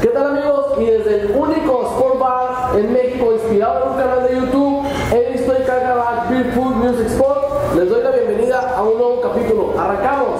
¿Qué tal, amigos? Y desde el único Sport Bar en México, inspirado en un canal de YouTube, Estoy Cargaback Beer Food Music Sport, les doy la bienvenida a un nuevo capítulo. ¡Arrancamos!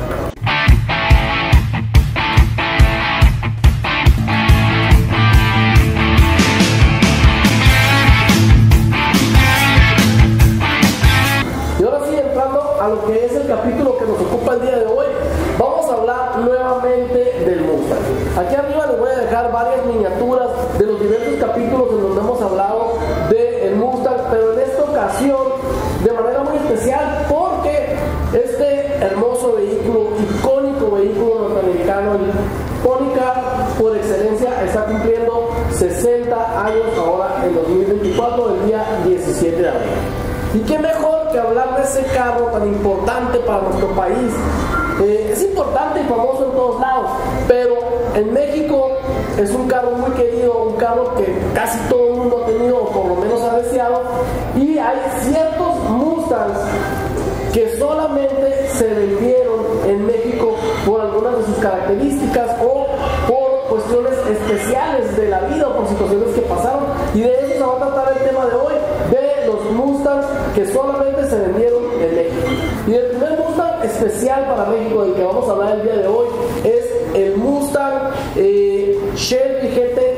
Y ahora sí, entrando a lo que es el capítulo que nos ocupa el día de hoy, vamos a hablar nuevamente del Mustang. Aquí arriba les voy a dejar varias miniaturas de los diversos capítulos en donde hemos hablado del Mustang, pero en esta ocasión de manera muy especial porque este hermoso vehículo, icónico vehículo norteamericano, el Pony Car por excelencia, está cumpliendo 60 años ahora en 2024, el día 17 de abril. Y qué mejor que hablar de ese carro tan importante para nuestro país. Es importante y famoso en todos lados, pero en México es un carro muy querido, un carro que casi todo el mundo ha tenido o por lo menos ha deseado, y hay ciertos Mustangs que solamente se vendieron en México por algunas de sus características o por cuestiones especiales de la vida o por situaciones que pasaron, y de eso se va a tratar el tema de hoy, de los Mustangs que solamente se vendieron en México. Y el primer Mustang especial para México del que vamos a hablar el día de hoy es el Mustang Shelby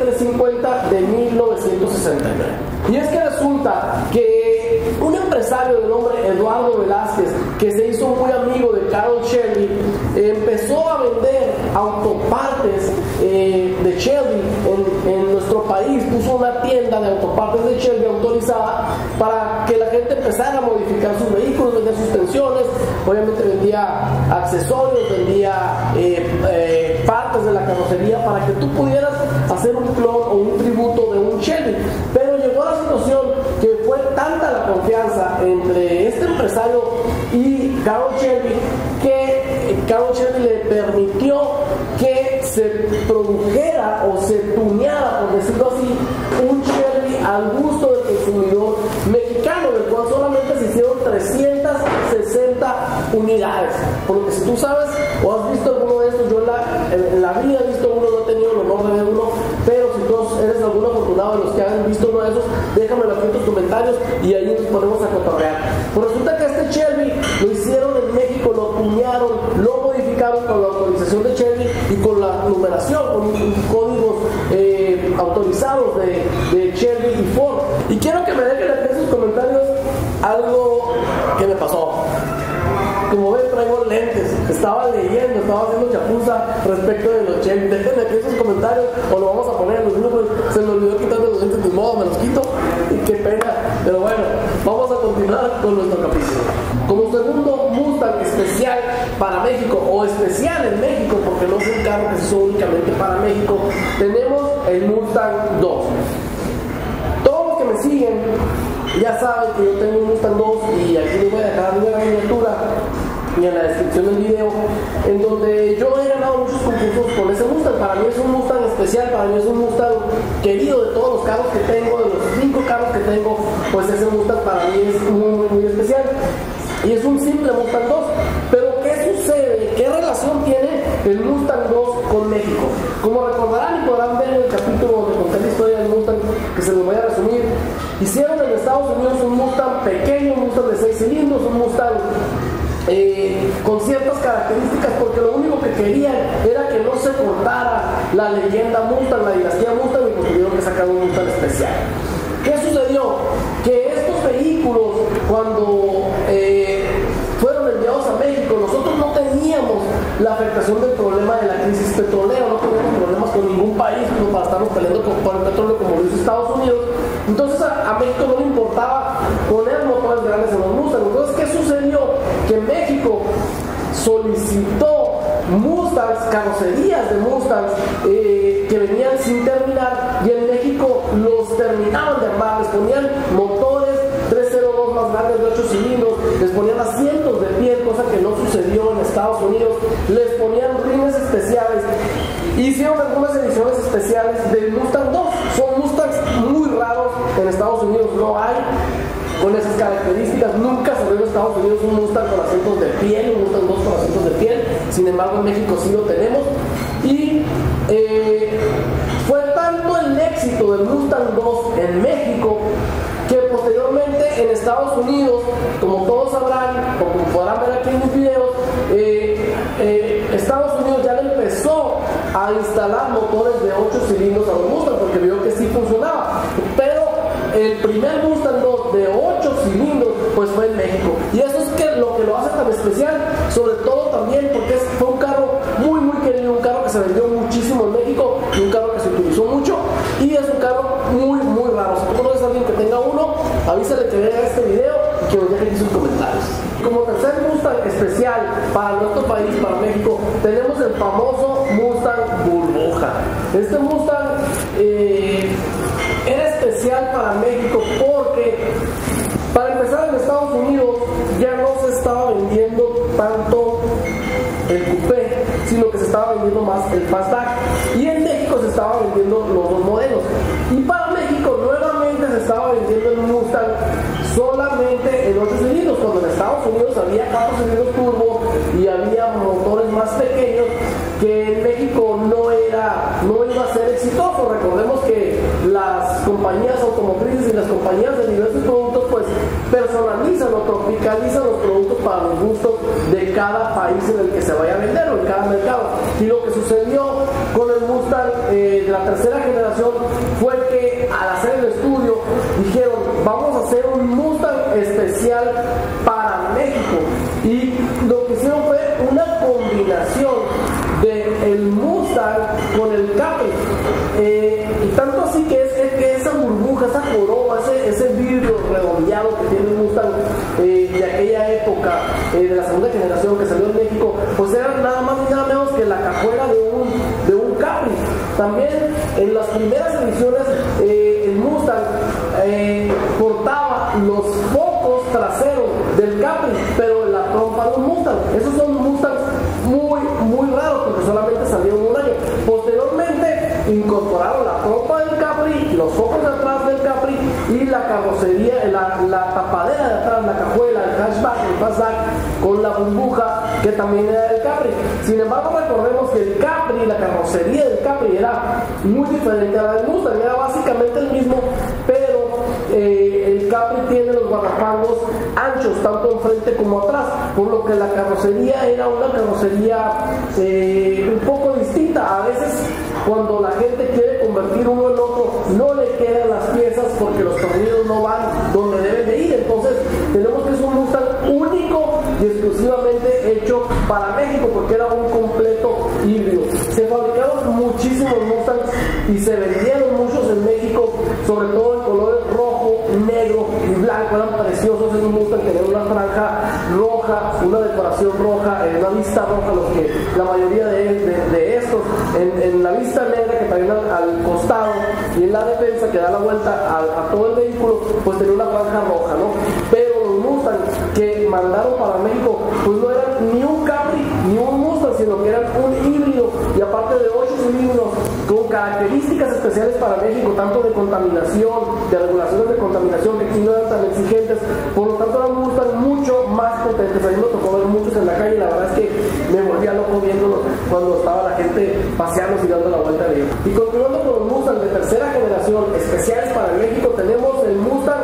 GT350 de 1969. Y es que resulta que un empresario de nombre Eduardo Velázquez, que se hizo muy amigo de Carroll Shelby, empezó a vender autopartes de Shelby en nuestro país. Puso una tienda de autopartes de Shelby autorizada para que la gente empezara a modificar sus vehículos, vendía suspensiones, obviamente vendía accesorios, vendía partes de la carrocería para que tú pudieras hacer un clon o un tributo de un Shelby. Pero llegó a la situación que fue tanta la confianza entre este empresario y Carroll Shelby que Carroll Shelby le permitió que se produjera o se tuneara, por decirlo así, un Shelby al gusto del consumidor mexicano, del cual solamente se hicieron 360 unidades. Por lo que si tú sabes o has visto alguno de estos, yo en la vida he visto uno, no he tenido el honor de ver uno, pero si tú eres algún afortunado de los que han visto uno de esos, déjamelo aquí en tus comentarios y ahí nos ponemos a cotorrear. Pues resulta que este Shelby lo hicieron en México, lo tunearon, lo modificaron con la autorización de Shelby y con la numeración, con códigos autorizados de Shelby y Ford. Y quiero que me dejen aquí en sus comentarios algo que me pasó. Como ven, traigo lentes, estaba leyendo, estaba haciendo chapuza respecto de los Shelby. Déjenme aquí en sus comentarios o lo vamos a poner en los grupos. Se me olvidó quitarme los lentes, de modo me los quito y qué pena. Pero bueno, vamos a continuar con nuestro capítulo. Como segundo Mustang especial para México, o especial en México porque no es un carro que se hizo únicamente para México, tenemos el Mustang 2. Todos los que me siguen ya saben que yo tengo un Mustang 2 y aquí les voy a dejar una miniatura y en la descripción del video en donde yo he ganado muchos concursos con ese Mustang. Para mí es un Mustang especial, para mí es un Mustang querido. De todos los carros que tengo, de los 5 carros que tengo, pues ese Mustang para mí es muy especial y es un simple Mustang 2. Pero ¿qué sucede? ¿Qué relación tiene el Mustang 2 con México? Como recordarán y podrán ver en el capítulo donde conté la historia del Mustang, que se los voy a resumir, hicieron en Estados Unidos un Mustang pequeño, un Mustang de 6 cilindros, un Mustang con ciertas características, porque lo único que querían era que no se cortara la leyenda Mustang, la dinastía Mustang, y pues tuvieron que sacar un Mustang especial. ¿Qué sucedió? Que estos vehículos, cuando fueron enviados a México, nosotros no teníamos la afectación del problema de la crisis petrolera, no teníamos problemas con ningún país como para estarnos peleando por el petróleo como lo hizo Estados Unidos. Entonces a México no le importaba poner motores grandes en los Mustang. Entonces, ¿qué sucedió? Que México solicitó Mustangs, carrocerías de Mustangs que venían sin terminar, y en México los terminaban de armar, les ponían motores 302 más grandes de 8 cilindros, les ponían asientos de piel, cosa que no sucedió en Estados Unidos, les ponían rines especiales, hicieron algunas ediciones especiales del Mustang 2. Son Mustangs muy raros, en Estados Unidos no hay con esas características. Nunca se ve en Estados Unidos un Mustang con asientos de piel, un Mustang 2 con asientos de piel. Sin embargo, en México sí lo tenemos. Y en Estados Unidos, como todos sabrán, o como podrán ver aquí en mis videos, Estados Unidos ya le empezó a instalar motores de 8 cilindros a los Mustang, porque vio que sí funcionaba. Pero el primer Mustang de 8 cilindros pues fue en México, y eso es lo que lo hace tan especial, sobre todo también porque fue un carro muy querido, un carro que se vendió muchísimo en México y un carro que se utilizó mucho, y es un carro muy raro. Si tú conoces a alguien que tenga uno, avísale que vea este video y que nos deje sus comentarios. Como tercer Mustang especial para nuestro país, para México, tenemos el famoso Mustang Burbuja. Este Mustang era especial para México porque, para empezar, en Estados Unidos ya no se estaba vendiendo tanto el coupé, sino que se estaba vendiendo más el fastback, y en México se estaba vendiendo los dos modelos. Y para México nuevamente se estaba vendiendo el Mustang solamente en 8 cilindros, cuando en Estados Unidos había 4 cilindros turbo y había motores más pequeños, que en México no iba a ser exitoso. Recordemos que las compañías automotrices y las compañías de diversos productos pues personalizan o tropicalizan los productos para los gustos de cada país en el que se vaya a vender o en cada mercado. Y lo que sucedió con el Mustang de la tercera generación fue que, al hacer el estudio, dijeron: vamos a hacer un Mustang especial para México, y lo que hicieron fue una combinación del Mustang con el Capri, y tanto así que esa burbuja, esa joroba, ese vidrio redondeado que tiene el Mustang de aquella época, de la segunda generación que salió en México, pues era nada más y nada menos que la cajuela de un Capri. También en las primeras ediciones el Mustang portaba los focos traseros del Capri, pero en la trompa de un Mustang. Esos son Mustangs muy raros, porque solamente salieron un año. Posteriormente incorporaron la trompa del Capri, los focos de atrás del Capri y la carrocería, la tapadera de atrás, la cajuela, el hatchback, el fastback, con la burbuja que también era del Capri. Sin embargo, recordemos que el Capri, la carrocería del Capri era muy diferente a la del Mustang, era básicamente el mismo, pero el Capri tiene los guardapangos anchos, tanto enfrente como atrás, por lo que la carrocería era una carrocería un poco distinta. A veces, cuando la gente quiere convertir uno en otro, no le quedan las piezas porque los tornillos no van donde deben de ir. Entonces tenemos que es un Mustang único y exclusivamente hecho para México, porque era un completo híbrido. Se fabricaron muchísimos Mustangs y se vendieron muchos en México, sobre todo en colores rojo, negro y blanco. Eran preciosos. Esos Mustang tenían una franja roja, una decoración roja, una vista roja, los que la mayoría de estos en la vista negra que traen al costado, y en la defensa que da la vuelta a todo el vehículo, pues tenía una franja roja, ¿no? Pero los Mustang que mandaron para México pues no eran ni un Capri ni un Mustang, sino que eran un híbrido, y aparte de 8 cilindros con características especiales para México, tanto de contaminación, de regulaciones de contaminación, que aquí no eran tan exigentes. Por lo tanto eran Mustang mucho más potentes. A mí me tocó ver muchos en la calle, y la verdad es que me volvía loco viéndolos cuando estaba la gente paseando y dando la vuelta de ellos. Y continuando con los Mustang de tercera generación especiales para México, tenemos el Mustang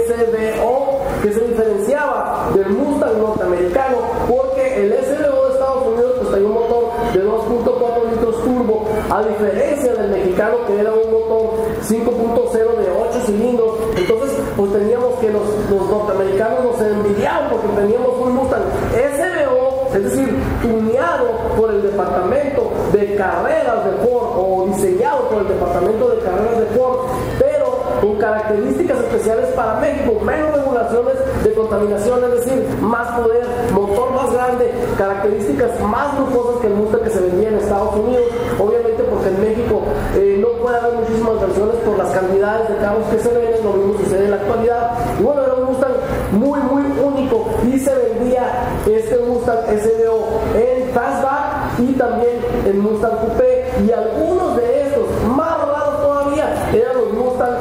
SBO, que se diferenciaba del Mustang norteamericano porque el SBO de Estados Unidos pues tenía un motor de 2.4 litros turbo, a diferencia del mexicano, que era un motor 5.0 de 8 cilindros. Entonces pues teníamos que los norteamericanos nos envidiaban porque teníamos un Mustang SBO, es decir, tuneado por el departamento de carreras de Ford, o diseñado por el departamento de carreras de Ford, pero con características especiales para México, menos regulaciones de contaminación, es decir, más poder, motor más grande, características más lujosas que el Mustang que se vendía en Estados Unidos. Obviamente porque en México no puede haber muchísimas versiones por las cantidades de carros que se venden, lo mismo sucede en la actualidad. Y bueno, era un Mustang muy único, y se vendía este Mustang SBO en fastback y también en Mustang Coupé, y algunos de estos, más raros todavía, eran los Mustang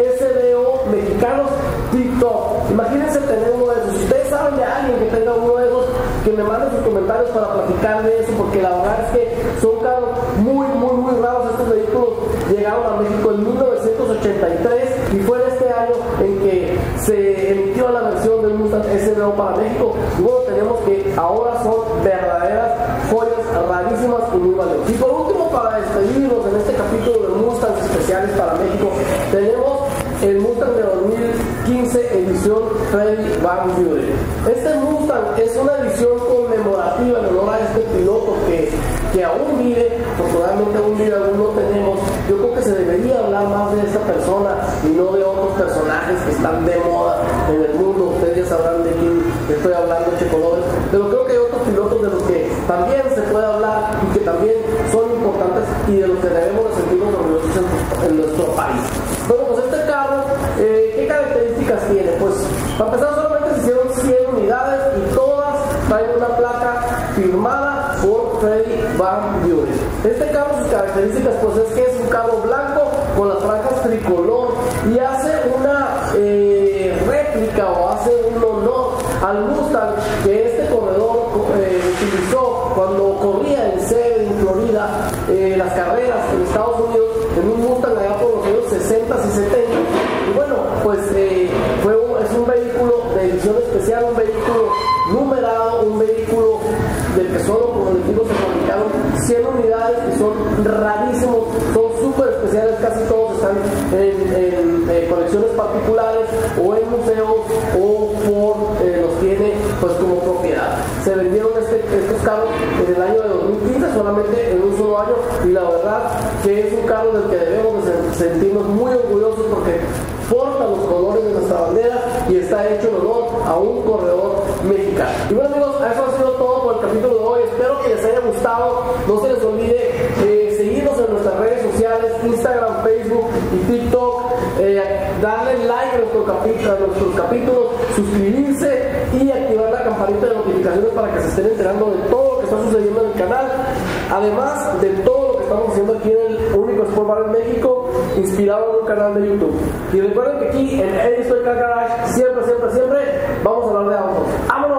SBO mexicanos TikTok. Imagínense tener uno de esos. Si ustedes saben de alguien que tenga uno de esos, que me manden sus comentarios para platicar de eso, porque la verdad es que son carros muy raros. Estos vehículos llegaron a México en 1983, y fue en este año en que se emitió la versión del Mustang SRO para México. Y bueno, tenemos que ahora son verdaderas joyas rarísimas y muy valiosas. Y por último, para despedirnos en este capítulo de Mustangs especiales para México, tenemos el Mustang de 2015 edición Freddie Van Buren. Este Mustang es una edición conmemorativa en honor a este piloto que aún vive, afortunadamente aún vive, aún no tenemos. Yo creo que se debería hablar más de esta persona y no de otros personajes que están de moda en el mundo. Ustedes ya sabrán de quién estoy hablando, Checolores, pero creo que hay otros pilotos de los que también se puede hablar y que también son importantes y de los que debemos de sentirnos orgullosos en nuestro país. Bueno, pues este carro, ¿qué características tiene? Pues para empezar, solamente se hicieron 100 unidades y todas traen una placa firmada por Freddie Van Buren. Este carro, sus características, pues es que es un carro blanco con las franjas tricolor y hace una réplica o hace un honor al Mustang que este corredor utilizó cuando corría en Seven, en Florida, las carreras en Estados Unidos, en un Mustang allá por los años 60 y 70. Y bueno, pues es un vehículo de edición especial, un vehículo numerado, un vehículo del que solo, como les digo, se fabricaron 100 unidades y son rarísimos, son súper especiales, casi todos están en colecciones particulares o en museos o Ford los tiene pues como propiedad. Se vendieron estos carros en el año de 2015, solamente en un solo año, y la verdad que es un carro del que debemos de sentirnos muy orgullosos porque porta los colores de nuestra bandera y está hecho en honor a un corredor mexicano. Y bueno, amigos, eso ha sido todo por el capítulo de hoy. Espero que les haya gustado. No se les olvide seguirnos en nuestras redes sociales, Instagram, Facebook y TikTok, darle like a nuestros capítulos, suscribirse y activar la campanita de notificaciones para que se estén enterando de todo lo que está sucediendo en el canal, además de todo lo que estamos haciendo aquí en el único Sport Bar en México, inspirado en un canal de YouTube. Y recuerden que aquí en Eddie's Toy Car Garage siempre vamos a hablar de autos. ¡Vámonos!